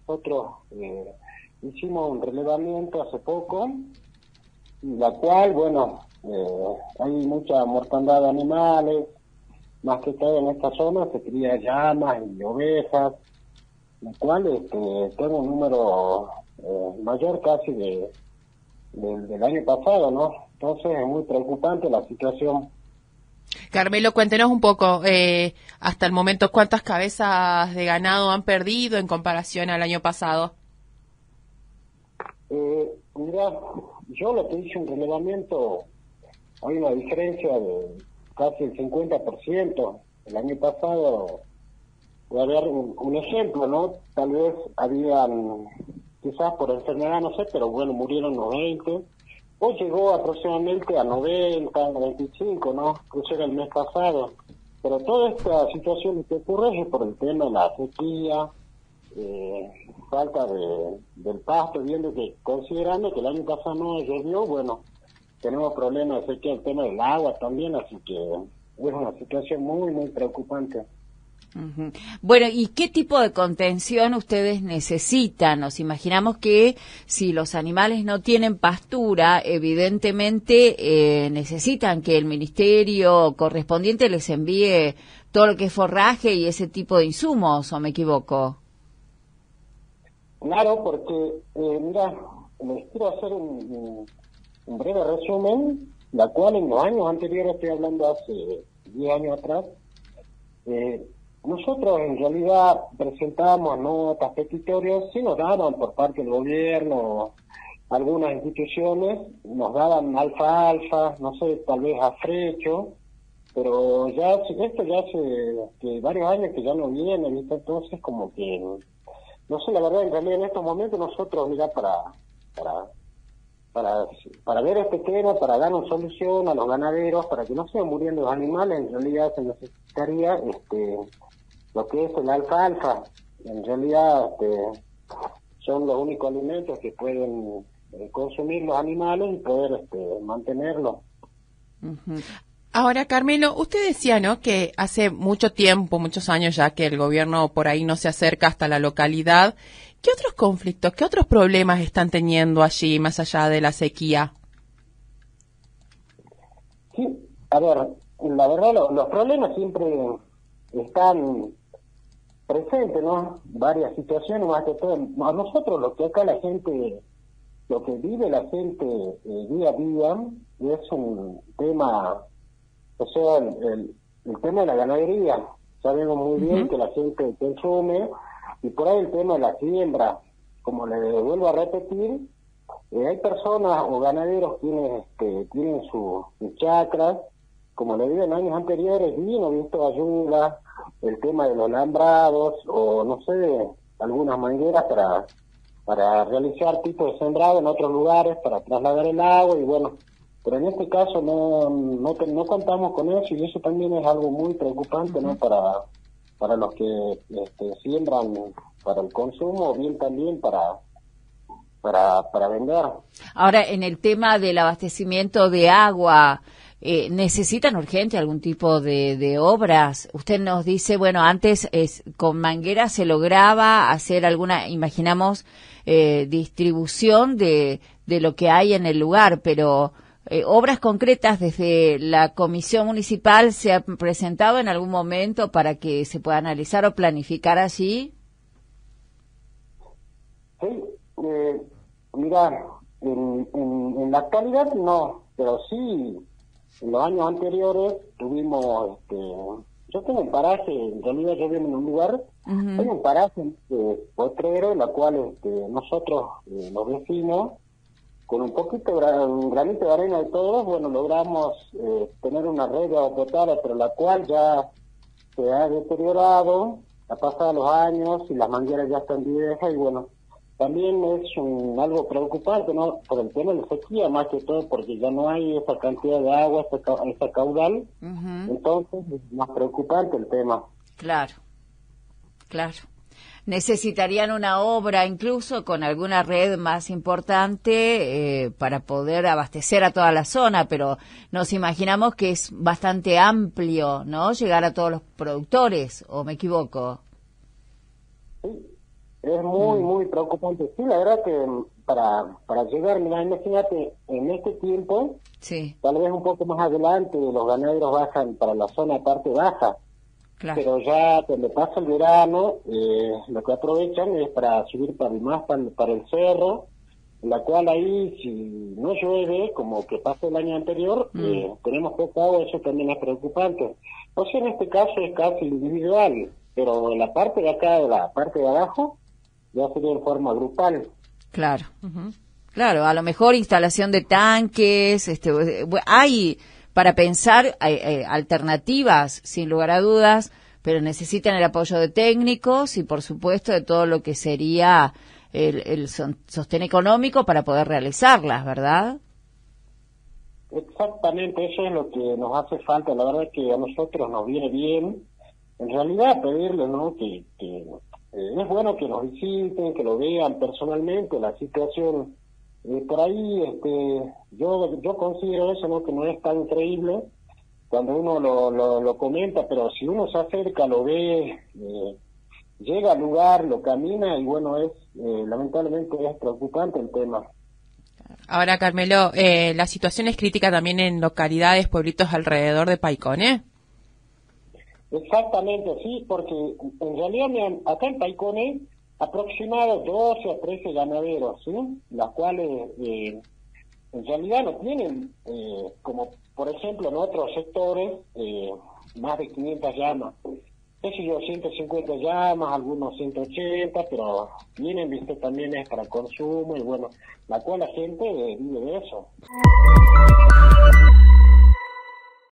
Nosotros hicimos un relevamiento hace poco, la cual, bueno, hay mucha mortandad de animales, más que todo en esta zona se cría llamas y ovejas, la cual tengo un número mayor casi del año pasado, ¿no? Entonces es muy preocupante la situación. Carmelo, cuéntenos un poco, hasta el momento, ¿cuántas cabezas de ganado han perdido en comparación al año pasado? Mira, yo lo que hice un relevamiento, hay una diferencia de casi el 50%. El año pasado, voy a dar un ejemplo, ¿no? Tal vez habían, quizás por enfermedad, no sé, pero bueno, murieron 90. Hoy llegó aproximadamente a 90, 95, ¿no? Eso era el mes pasado. Pero toda esta situación que ocurre es por el tema de la sequía, falta del pasto, viendo que, considerando que el año pasado no llovió, bueno, tenemos problemas de sequía, el tema del agua también, así que es una situación muy, muy preocupante. Uh-huh. Bueno, ¿y qué tipo de contención ustedes necesitan? Nos imaginamos que si los animales no tienen pastura, evidentemente necesitan que el ministerio correspondiente les envíe todo lo que es forraje y ese tipo de insumos, ¿o me equivoco? Claro, porque, mira, les quiero hacer un breve resumen, la cual en los años anteriores, estoy hablando hace 10 años atrás, nosotros en realidad presentábamos notas, petitorios, sí nos daban por parte del gobierno, algunas instituciones, nos daban alfalfa, no sé, tal vez afrecho, pero ya esto ya hace varios años que ya no viene, ¿viste? Entonces como que, no sé, la verdad, en realidad en estos momentos nosotros, mira, para ver este tema, para darnos solución a los ganaderos, para que no sigan muriendo los animales, en realidad se necesitaría lo que es el alfalfa. En realidad son los únicos alimentos que pueden consumir los animales y poder mantenerlos. Uh-huh. Ahora, Carmelo, usted decía, ¿no?, que hace mucho tiempo, muchos años ya, que el gobierno por ahí no se acerca hasta la localidad. ¿Qué otros conflictos, qué otros problemas están teniendo allí, más allá de la sequía? Sí, a ver, la verdad, los problemas siempre están presentes, ¿no? Varias situaciones, más que todo. A nosotros, lo que acá la gente, lo que vive la gente día a día, es un tema, o sea, el tema de la ganadería. Sabemos muy bien que la gente consume, y por ahí el tema de la siembra, como le vuelvo a repetir, hay personas o ganaderos quienes tienen sus chacras, como le digo en años anteriores, y no he visto ayuda, el tema de los alambrados, o no sé, algunas mangueras para realizar tipos de sembrado en otros lugares, para trasladar el agua, y bueno, pero en este caso no contamos con eso, y eso también es algo muy preocupante, ¿no? Para los que siembran para el consumo, o bien también para vender. Ahora, en el tema del abastecimiento de agua, ¿necesitan urgente algún tipo de obras? Usted nos dice, bueno, antes con manguera se lograba hacer alguna, imaginamos, distribución de lo que hay en el lugar, pero obras concretas desde la Comisión Municipal se han presentado en algún momento para que se pueda analizar o planificar allí. Sí, mira, en la actualidad no, pero sí, en los años anteriores tuvimos, yo tengo un paraje, en realidad yo vivo en un lugar, tengo un paraje potrero, en la cual nosotros, los vecinos, con un un granito de arena de todos, bueno, logramos tener una red de agua potable, pero la cual ya se ha deteriorado, ha pasado los años y las mangueras ya están viejas, y bueno, también es algo preocupante, ¿no? Por el tema de la sequía, más que todo, porque ya no hay esa cantidad de agua, esa caudal, entonces es más preocupante el tema. Claro, claro. Necesitarían una obra incluso con alguna red más importante para poder abastecer a toda la zona, pero nos imaginamos que es bastante amplio, ¿no? Llegar a todos los productores, ¿o me equivoco? Sí, Es muy preocupante. Sí, la verdad que para llegar, mira, imagínate, en este tiempo, Sí, tal vez un poco más adelante, los ganaderos bajan para la zona parte baja, claro. pero ya cuando pasa el verano, lo que aprovechan es para subir para el cerro, la cual ahí, si no llueve, como que pasó el año anterior, tenemos poca agua, eso también es preocupante. O sea, en este caso es casi individual, pero en la parte de acá, de la parte de abajo, ya sería en forma grupal. Claro. Claro, a lo mejor instalación de tanques, hay para pensar alternativas, sin lugar a dudas, pero necesitan el apoyo de técnicos y, por supuesto, de todo lo que sería el sostén económico para poder realizarlas, ¿verdad? Exactamente, eso es lo que nos hace falta. La verdad que a nosotros nos viene bien, en realidad, pedirle, ¿no?, que es bueno que nos visiten, que lo vean personalmente, la situación. Por ahí, yo considero eso, ¿no?, que no es tan creíble cuando uno lo comenta, pero si uno se acerca, lo ve, llega al lugar, lo camina, y bueno, lamentablemente es preocupante el tema. Ahora, Carmelo, la situación es crítica también en localidades, pueblitos alrededor de Paiconé. Exactamente, sí, porque en realidad acá en Paiconé aproximado 12 a 13 ganaderos, ¿sí?, las cuales en realidad no tienen, como por ejemplo en otros sectores, más de 500 llamas. Qué sé yo, 150 llamas, algunos 180, pero tienen, viste, también es para consumo, y bueno, la cual la gente vive de eso.